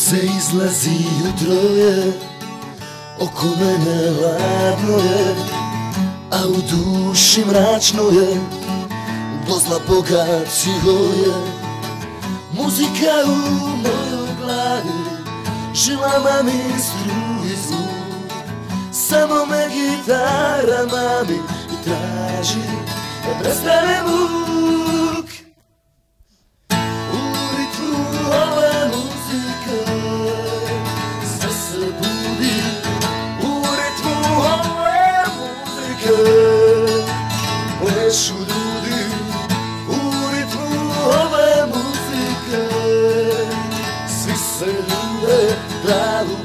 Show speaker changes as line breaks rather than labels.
sunce izlazi, jutro je, oko mene ladno je, a u duši mračno je, do zla Boga tiho je. Muzika u mojoj glavi, žilama mi struji zvuk, samo me gitara mami i traži da prestane muk. U ritmu ove muzike sve se budi, u ritmu ove muzike plešu ljudi, u ritmu ove muzike svi se ljude pravu